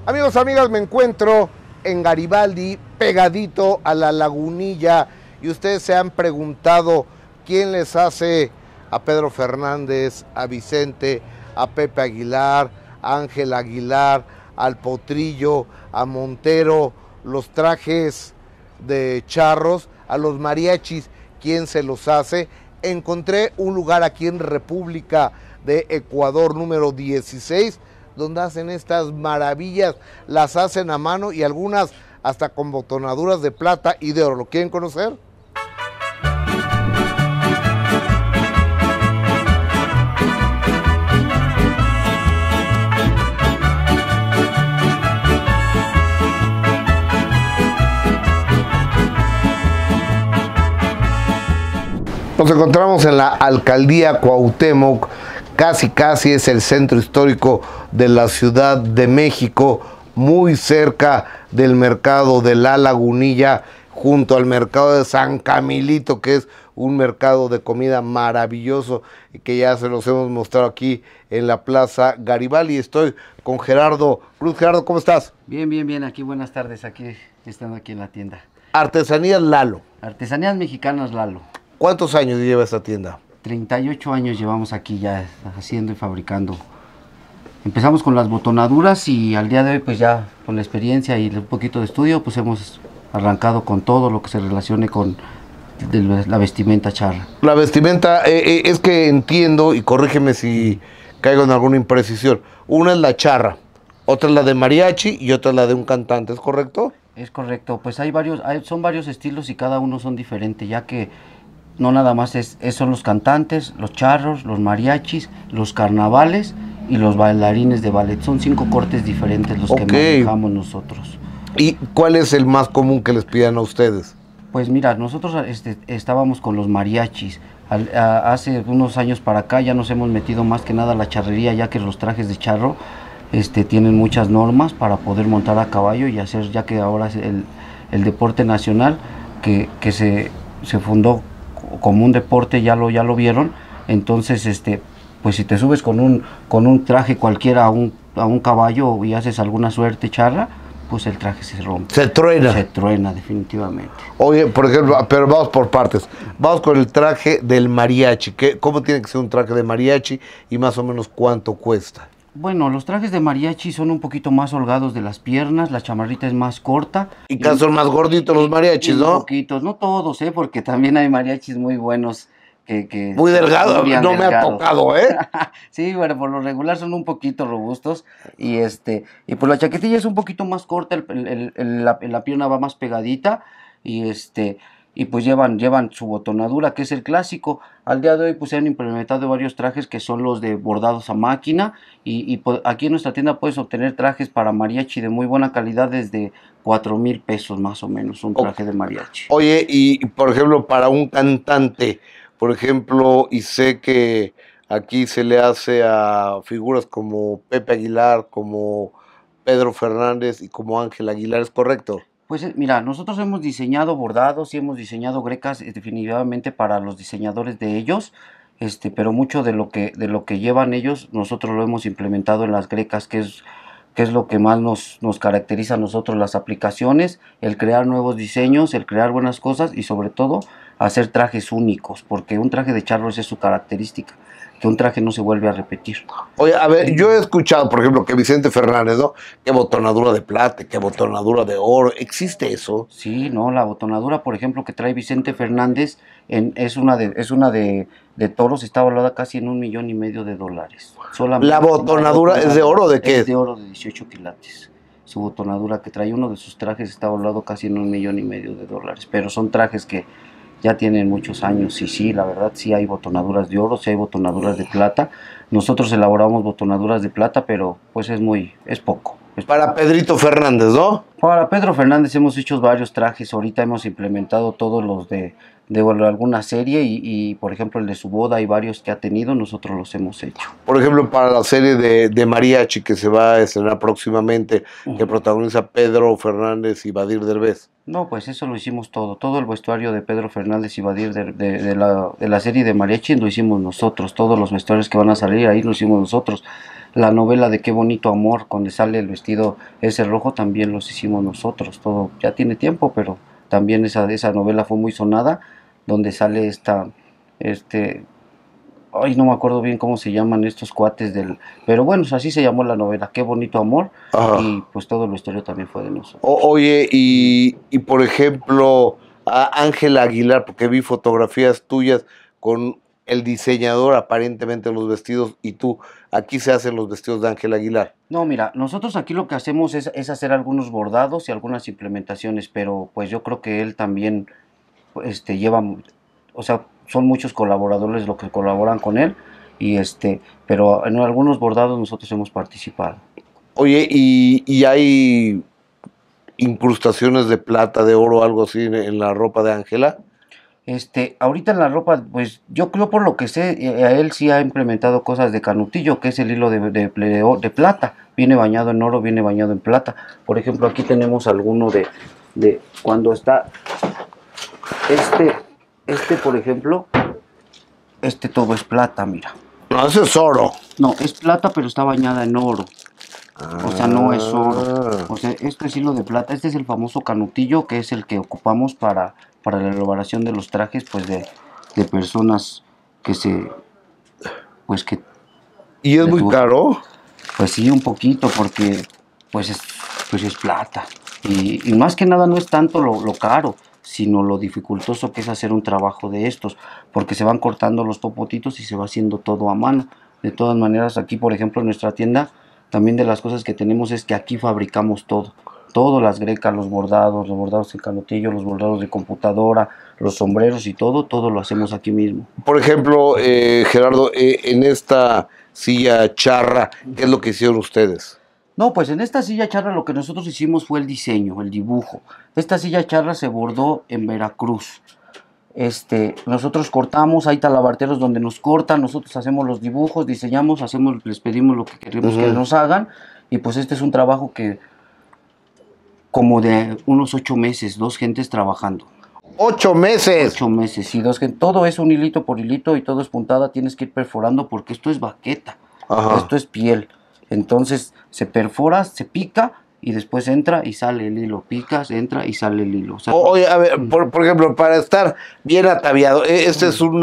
Amigos, amigas, me encuentro en Garibaldi, pegadito a la Lagunilla, y ustedes se han preguntado quién les hace a Pedro Fernández, a Vicente, a Pepe Aguilar, a Ángel Aguilar, al Potrillo, a Montero, los trajes de charros, a los mariachis, quién se los hace. Encontré un lugar aquí en República de Ecuador, número 16, donde hacen estas maravillas, las hacen a mano y algunas hasta con botonaduras de plata y de oro. ¿Lo quieren conocer? Nos encontramos en la alcaldía Cuauhtémoc, casi es el centro histórico de la Ciudad de México, muy cerca del mercado de la Lagunilla, junto al mercado de San Camilito, que es un mercado de comida maravilloso y que ya se los hemos mostrado aquí en la Plaza Garibaldi. Estoy con Gerardo Cruz. Gerardo, ¿cómo estás? Bien, aquí buenas tardes, estando aquí en la tienda. Artesanías Lalo. Artesanías Mexicanas Lalo. ¿Cuántos años lleva esta tienda? 38 años llevamos aquí ya haciendo y fabricando. Empezamos con las botonaduras y al día de hoy pues ya con la experiencia y un poquito de estudio pues hemos arrancado con todo lo que se relacione con la vestimenta charra. La vestimenta, es que entiendo, y corrígeme si caigo en alguna imprecisión, una es la charra, otra es la de mariachi y otra es la de un cantante, ¿es correcto? Es correcto, pues son varios estilos y cada uno son diferentes, ya que no nada más son los cantantes, los charros, los mariachis, los carnavales y los bailarines de ballet. Son 5 cortes diferentes los que manejamos nosotros. ¿Y cuál es el más común que les pidan a ustedes? Pues mira, nosotros estábamos con los mariachis. Hace unos años para acá ya nos hemos metido más que nada a la charrería, ya que los trajes de charro tienen muchas normas para poder montar a caballo y hacer, ya que ahora es el deporte nacional que se fundó como un deporte, ya lo vieron. Entonces pues si te subes con un traje cualquiera a un caballo y haces alguna suerte charra, pues el traje se rompe. Se truena definitivamente. Oye, por ejemplo, pero vamos por partes. Vamos con el traje del mariachi. ¿Cómo tiene que ser un traje de mariachi y más o menos cuánto cuesta? Bueno, los trajes de mariachi son un poquito más holgados de las piernas, la chamarrita es más corta. Y cada son más gorditos los mariachis, ¿no? Un poquitos, no todos, porque también hay mariachis muy buenos que muy delgados, no me ha tocado, Sí, bueno, por lo regular son un poquito robustos y pues la chaquetilla es un poquito más corta, la pierna va más pegadita y pues llevan su botonadura, que es el clásico. Al día de hoy pues se han implementado varios trajes que son los de bordados a máquina y pues, aquí en nuestra tienda puedes obtener trajes para mariachi de muy buena calidad desde 4,000 pesos más o menos, un traje de mariachi. Oye, y por ejemplo para un cantante, por ejemplo, y sé que aquí se le hace a figuras como Pepe Aguilar, como Pedro Fernández y como Ángel Aguilar, ¿es correcto? Pues mira, nosotros hemos diseñado bordados y hemos diseñado grecas definitivamente para los diseñadores de ellos, pero mucho de lo que llevan ellos, nosotros lo hemos implementado en las grecas, que es lo que más nos caracteriza a nosotros, las aplicaciones, el crear nuevos diseños, el crear buenas cosas y sobre todo hacer trajes únicos, porque un traje de charro esa es su característica, que un traje no se vuelve a repetir. Oye, a ver, yo he escuchado, por ejemplo, que Vicente Fernández, ¿no? Que botonadura de plata, que botonadura de oro, ¿existe eso? Sí, no, la botonadura, por ejemplo, que trae Vicente Fernández es una de toros, está valorada casi en $1,500,000. Solamente ¿la botonadura es de oro o de qué? Es de oro de 18 quilates. Su botonadura que trae uno de sus trajes está valorado casi en $1,500,000, pero son trajes que ya tienen muchos años y sí, la verdad sí hay botonaduras de oro, sí hay botonaduras de plata. Nosotros elaboramos botonaduras de plata, pero pues es poco. Para Pedrito Fernández, ¿no? Para Pedro Fernández hemos hecho varios trajes, ahorita hemos implementado todos los de bueno, alguna serie y, por ejemplo el de su boda y varios que ha tenido, nosotros los hemos hecho. Por ejemplo, para la serie de Mariachi que se va a estrenar próximamente, que protagoniza Pedro Fernández y Badir Derbez. No, pues eso lo hicimos todo el vestuario de Pedro Fernández y Badir de la serie de Mariachi lo hicimos nosotros, todos los vestuarios que van a salir ahí lo hicimos nosotros. La novela de Qué bonito amor, donde sale el vestido ese rojo, también los hicimos nosotros, todo ya tiene tiempo, pero también esa novela fue muy sonada, donde sale ay, no me acuerdo bien cómo se llaman estos cuates pero bueno, así se llamó la novela, Qué bonito amor. Ajá. Y pues todo el vestuario también fue de nosotros. Oye, y por ejemplo, a Ángela Aguilar, porque vi fotografías tuyas con el diseñador aparentemente los vestidos y tú, aquí se hacen los vestidos de Ángela Aguilar. No, mira, nosotros aquí lo que hacemos es hacer algunos bordados y algunas implementaciones, pero pues yo creo que él también lleva, o sea, son muchos colaboradores los que colaboran con él, pero en algunos bordados nosotros hemos participado. Oye, ¿y hay incrustaciones de plata, de oro, algo así en la ropa de Ángela? Ahorita en la ropa, pues yo creo por lo que sé, a él sí ha implementado cosas de canutillo, que es el hilo de plata, viene bañado en oro, viene bañado en plata. Por ejemplo, aquí tenemos alguno de cuando está, por ejemplo, todo es plata, mira. No, ese es oro. No, es plata, pero está bañada en oro. O sea, no es oro. O sea, este es hilo de plata. Este es el famoso canutillo, que es el que ocupamos para la elaboración de los trajes, pues de personas que ¿Y es muy caro? Pues sí, un poquito, porque pues es plata. Y más que nada no es tanto lo caro, sino lo dificultoso que es hacer un trabajo de estos, porque se van cortando los popotitos y se va haciendo todo a mano. De todas maneras, aquí, por ejemplo, en nuestra tienda, también de las cosas que tenemos es que aquí fabricamos todo, las grecas, los bordados en canutillo, los bordados de computadora, los sombreros y todo lo hacemos aquí mismo. Por ejemplo, Gerardo, en esta silla charra, ¿qué es lo que hicieron ustedes? No, pues en esta silla charra lo que nosotros hicimos fue el diseño, el dibujo. Esta silla charra se bordó en Veracruz. Nosotros cortamos, hay talabarteros donde nos cortan, nosotros hacemos los dibujos, diseñamos, les pedimos lo que queremos que nos hagan, y pues este es un trabajo que como de unos 8 meses, 2 gentes trabajando. 8 meses. 8 meses, y 2 gentes, todo es un hilito por hilito y todo es puntada, tienes que ir perforando porque esto es baqueta, esto es piel, entonces se perfora, se pica, y después entra y sale el hilo, picas, entra y sale el hilo. O sea, oye, a ver, por ejemplo, para estar bien ataviado, este es un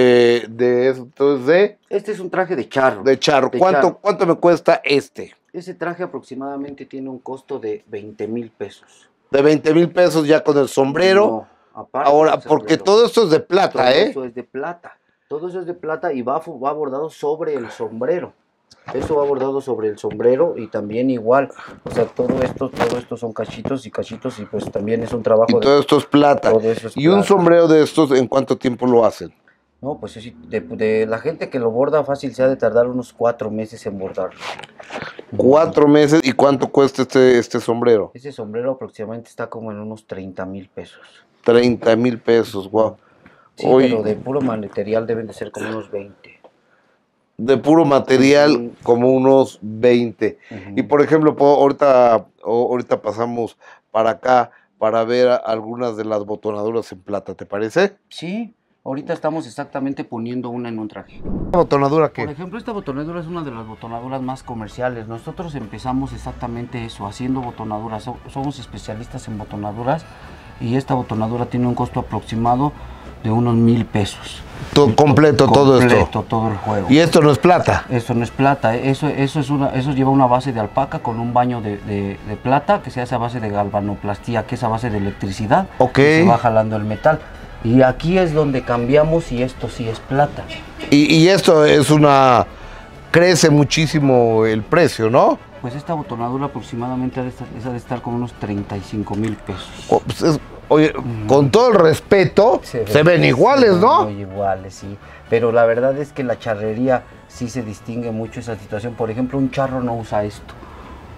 Este es un traje de charro. De charro. ¿Cuánto me cuesta este? Ese traje aproximadamente tiene un costo de 20,000 pesos. De 20,000 pesos ya con el sombrero. No, aparte. Ahora, porque todo esto es de plata, todo eso es de plata. Todo eso es de plata y va bordado sobre el sombrero. Eso va bordado sobre el sombrero y también igual, o sea, todo esto son cachitos y pues también es un trabajo. Y todo esto es plata. ¿Y un sombrero de estos en cuánto tiempo lo hacen? No, pues de la gente que lo borda fácil se ha de tardar unos 4 meses en bordarlo. 4 meses, ¿y cuánto cuesta este sombrero? Ese sombrero aproximadamente está como en unos 30,000 pesos. 30,000 pesos, wow. Sí, pero de puro material deben de ser como unos 20. De puro material, como unos 20. Y por ejemplo, ahorita pasamos para acá para ver algunas de las botonaduras en plata, ¿te parece? Sí, ahorita estamos exactamente poniendo una en un traje. ¿Esta botonadura qué? Por ejemplo, esta botonadura es una de las botonaduras más comerciales. Nosotros empezamos exactamente eso, haciendo botonaduras. Somos especialistas en botonaduras y esta botonadura tiene un costo aproximado de unos 1,000 pesos. Completo todo esto. Completo todo el juego. ¿Y esto no es plata? Eso no es plata, eso lleva una base de alpaca con un baño de plata que se hace a base de galvanoplastía, que es a base de electricidad. Ok. Se va jalando el metal. Y aquí es donde cambiamos y esto sí es plata. Y esto es crece muchísimo el precio, ¿no? Pues esta botonadura aproximadamente ha de estar con unos 35,000 pesos. Oye, con todo el respeto, se ven iguales, ¿no? Muy iguales, sí. Pero la verdad es que la charrería sí se distingue mucho esa situación. Por ejemplo, un charro no usa esto.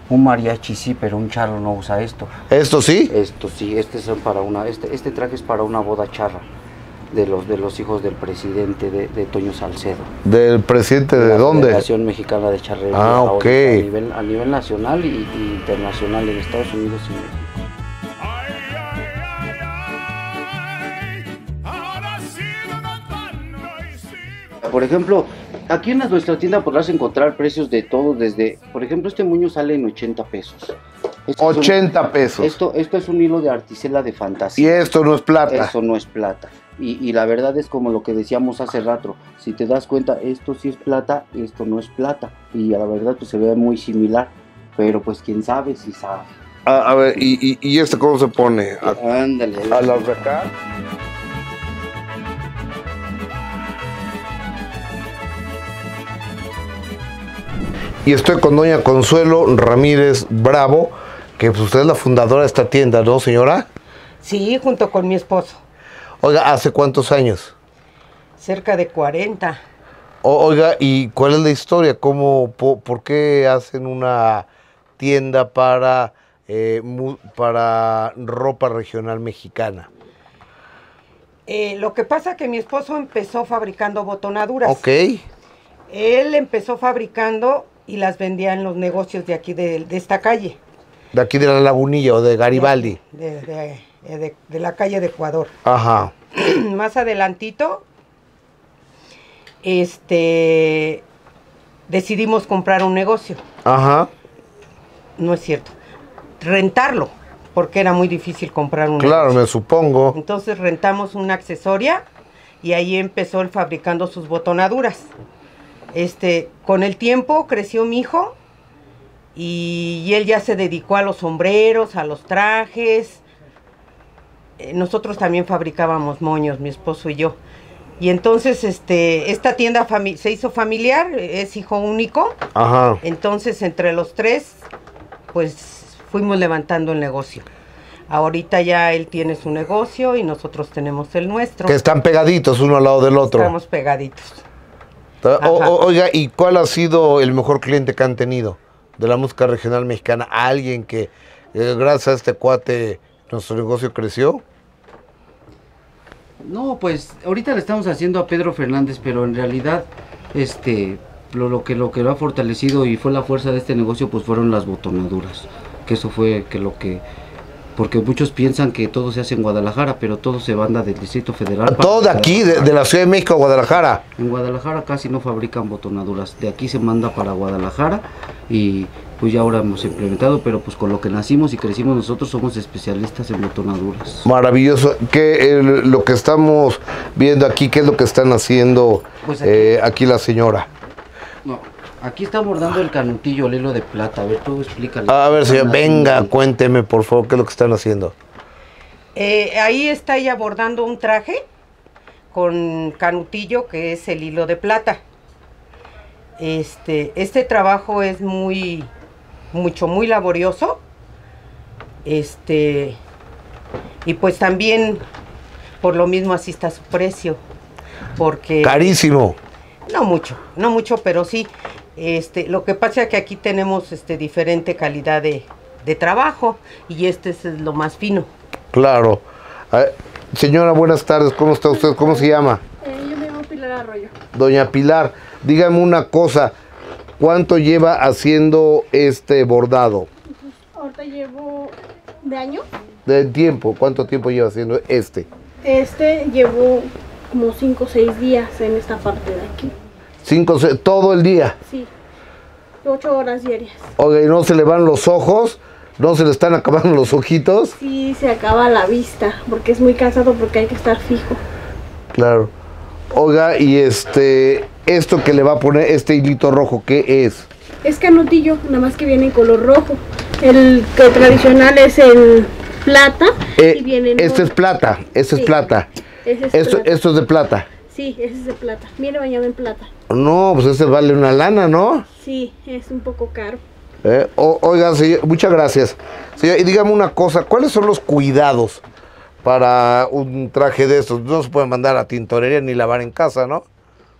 Un mariachi sí, pero un charro no usa esto. ¿Esto sí? Esto sí, son para este traje es para una boda charra de los hijos del presidente de Toño Salcedo. ¿Del presidente de la dónde? Federación Mexicana de Charrería. Ah, ok. A nivel nacional y internacional en Estados Unidos y México. Por ejemplo, aquí en nuestra tienda podrás encontrar precios de todo, desde, por ejemplo, este moño sale en 80 pesos. 80 pesos. Esto es un hilo de articela de Y fantasía. esto no es plata. Eso no es plata. Y la verdad es como lo que decíamos hace rato. Si te das cuenta, esto sí es plata, esto no es plata. Y a la verdad pues se ve muy similar. Pero pues quién sabe si sabe. A ver, ¿y este cómo se pone? Ándale. ¿A las de acá? Y estoy con doña Consuelo Ramírez Bravo, que pues usted es la fundadora de esta tienda, ¿no, señora? Sí, junto con mi esposo. Oiga, ¿hace cuántos años? Cerca de 40. Oiga, ¿y cuál es la historia? ¿Por qué hacen una tienda para ropa regional mexicana? Lo que pasa es que mi esposo empezó fabricando botonaduras. Ok. Él empezó fabricando y las vendía en los negocios de aquí de esta calle. De aquí de la Lagunilla o de Garibaldi. De la calle de Ecuador. Ajá. Más adelantito, decidimos comprar un negocio. Ajá. No es cierto. Rentarlo, porque era muy difícil comprar un Claro, negocio. me supongo. Entonces rentamos una accesoria y ahí empezó él fabricando sus botonaduras. Con el tiempo creció mi hijo y él ya se dedicó a los sombreros, a los trajes. Nosotros también fabricábamos moños, mi esposo y yo. Y entonces esta tienda se hizo familiar, es hijo único. Ajá. Entonces entre los tres, pues fuimos levantando el negocio. Ahorita ya él tiene su negocio y nosotros tenemos el nuestro. Que están pegaditos uno al lado del otro. Estamos pegaditos. Oiga, ¿y cuál ha sido el mejor cliente que han tenido de la música regional mexicana? ¿Alguien que gracias a este cuate nuestro negocio creció? No, pues ahorita le estamos haciendo a Pedro Fernández, pero en realidad lo que lo ha fortalecido y fue la fuerza de este negocio pues fueron las botonaduras. Que eso fue porque muchos piensan que todo se hace en Guadalajara, pero todo se manda del Distrito Federal. Todo de aquí, de la Ciudad de México a Guadalajara. En Guadalajara casi no fabrican botonaduras, de aquí se manda para Guadalajara y pues ya ahora hemos implementado, pero pues con lo que nacimos y crecimos nosotros somos especialistas en botonaduras. Maravilloso. Lo que estamos viendo aquí, ¿qué es lo que están haciendo Pues aquí la señora? No, aquí está bordando el canutillo, el hilo de plata. A ver, tú explícale. A ver, señor, venga, cuénteme, por favor, qué es lo que están haciendo. Ahí está ella bordando un traje con canutillo, que es el hilo de plata. Este trabajo es muy laborioso. Y pues también, por lo mismo, así está su precio. Porque... Carísimo. No mucho, pero sí. Lo que pasa es que aquí tenemos diferente calidad de trabajo y es lo más fino. Claro. Señora, buenas tardes. ¿Cómo está usted? ¿Cómo se llama? Yo me llamo Pilar Arroyo. Doña Pilar, dígame una cosa. ¿Cuánto lleva haciendo este bordado? Ahorita llevo de año. ¿De tiempo? ¿Cuánto tiempo lleva haciendo este? Llevo como 5 o 6 días en esta parte de aquí. 5, todo el día. Sí, 8 horas diarias. Oiga, ¿y no se le van los ojos? ¿No se le están acabando los ojitos? Sí, se acaba la vista, porque es muy cansado porque hay que estar fijo. Claro. Oiga, y esto que le va a poner, este hilito rojo, ¿qué es? Es canutillo, nada más que viene en color rojo. El que tradicional es el plata y viene en Este es plata, este Sí. es plata. Ese es Esto plata. es de plata. Sí, ese es de plata. Viene bañado en plata. No, pues ese vale una lana, ¿no? Sí, es un poco caro. Oiga, señor, muchas gracias. Señor, y dígame una cosa, ¿cuáles son los cuidados para un traje de estos? No se puede mandar a tintorería ni lavar en casa, ¿no?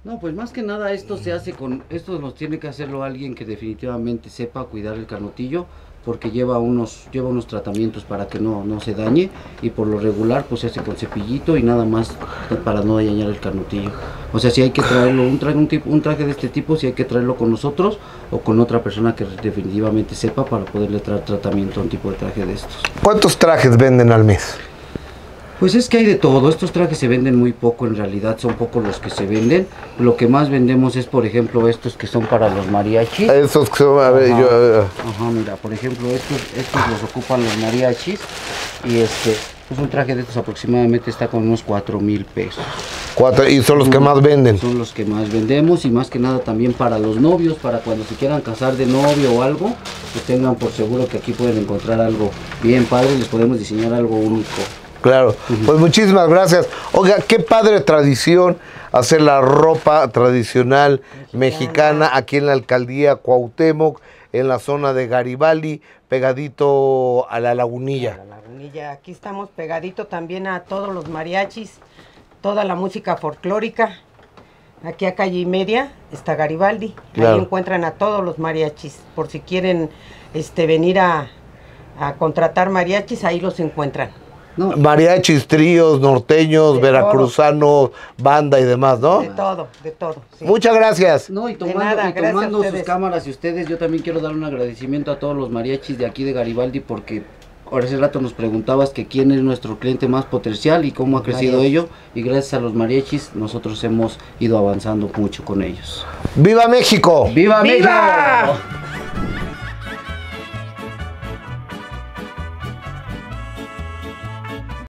No, pues más que nada esto se hace esto nos tiene que hacerlo alguien que definitivamente sepa cuidar el canutillo, porque lleva unos tratamientos para que no se dañe, y por lo regular pues se hace con cepillito y nada más para no dañar el canutillo. O sea, si hay que traerlo, un traje de este tipo, si hay que traerlo con nosotros o con otra persona que definitivamente sepa para poderle traer tratamiento a un tipo de traje de estos. ¿Cuántos trajes venden al mes? Pues es que hay de todo, estos trajes se venden muy poco, en realidad son pocos los que se venden. Lo que más vendemos es, por ejemplo, estos que son para los mariachis. Esos que son, a ver, Ajá, mira, por ejemplo, estos los ocupan los mariachis, y pues un traje de estos aproximadamente está con unos 4,000 pesos. Y son los que más venden. Son los que más vendemos, y más que nada también para los novios, para cuando se quieran casar de novio o algo, pues tengan por seguro que aquí pueden encontrar algo bien padre, les podemos diseñar algo único. Claro, pues muchísimas gracias. Oiga, qué padre tradición hacer la ropa tradicional mexicana aquí en la alcaldía Cuauhtémoc, en la zona de Garibaldi, pegadito a la Lagunilla. La Lagunilla, aquí estamos pegadito también a todos los mariachis, toda la música folclórica. Aquí a calle y media está Garibaldi, claro. Ahí encuentran a todos los mariachis, por si quieren venir a contratar mariachis, ahí los encuentran. No. Mariachis, tríos, norteños, veracruzanos, banda y demás, ¿no? De todo, de todo. Sí. Muchas gracias. No, y nada, tomando sus cámaras y ustedes, yo también quiero dar un agradecimiento a todos los mariachis de aquí de Garibaldi, porque ahora hace rato nos preguntabas que quién es nuestro cliente más potencial y cómo ha crecido ello, y gracias a los mariachis nosotros hemos ido avanzando mucho con ellos. ¡Viva México! ¡Viva México! ¡Viva!